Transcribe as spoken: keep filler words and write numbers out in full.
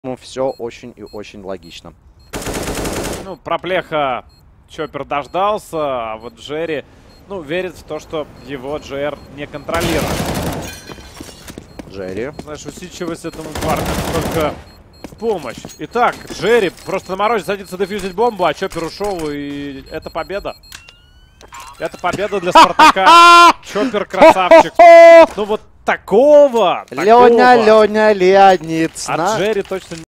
Ну, все очень и очень логично. Ну, проплеха Чоппер дождался, а вот Джерри, ну, верит в то, что его джи ар не контролирует. Джерри. Знаешь, усидчивость этому парню только в помощь. Итак, Джерри просто на морозе садится дефьюзить бомбу, а Чоппер ушел, и это победа. Это победа для Спартака. Чоппер красавчик. Ну вот такого, Леня, такого Леня, Леонид. от Джерри точно не...